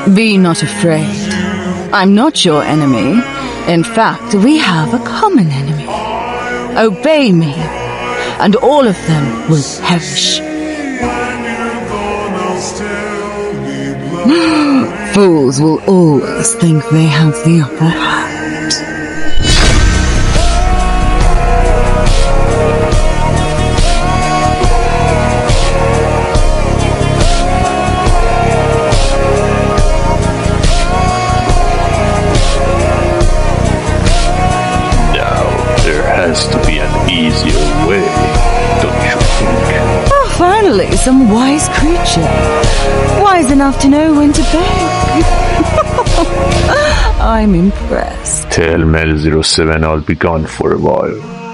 Be not afraid. I'm not your enemy. In fact, we have a common enemy. Obey me, and all of them will perish. Fools will always think they have the upper hand. Has to be an easier way, don't you think? Oh, finally, some wise creature. Wise enough to know when to beg. I'm impressed. Tell Mel 07 I'll be gone for a while.